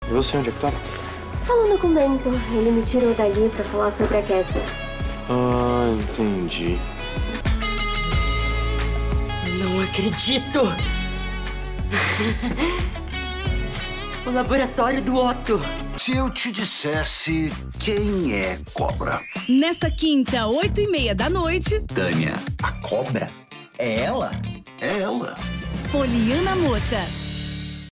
E você, onde é que tava? Falando com o Bento, ele me tirou dali pra falar sobre a Cassie. Ah, entendi. Não acredito! O laboratório do Otto. Se eu te dissesse quem é Cobra? Nesta quinta, 20h30 da noite... Tânia. A cobra? É ela? É ela. Poliana Moça.